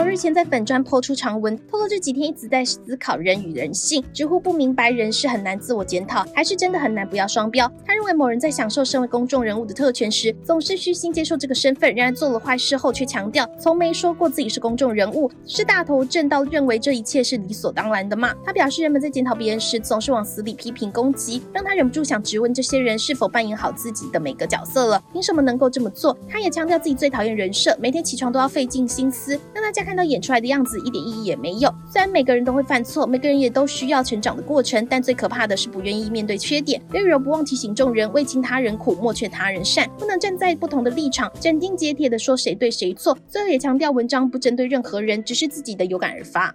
日前在粉专抛出长文，透露这几天一直在思考人与人性，直呼不明白人是很难自我检讨，还是真的很难不要双标。他认为某人在享受身为公众人物的特权时，总是虚心接受这个身份，然而做了坏事后却强调从没说过自己是公众人物，是大头症到认为这一切是理所当然的吗？他表示人们在检讨别人时总是往死里批评攻击，让他忍不住想质问这些人是否扮演好自己的每个角色了，凭什么能够这么做？他也强调自己最讨厌人设，每天起床都要费尽心思，让大家看到演出来的样子一点意义也没有。虽然每个人都会犯错，每个人也都需要成长的过程，但最可怕的是不愿意面对缺点。刘雨柔不忘提醒众人，为情他人苦，莫劝他人善，不能站在不同的立场斩钉截铁地说谁对谁错。最后也强调文章不针对任何人，只是自己的有感而发。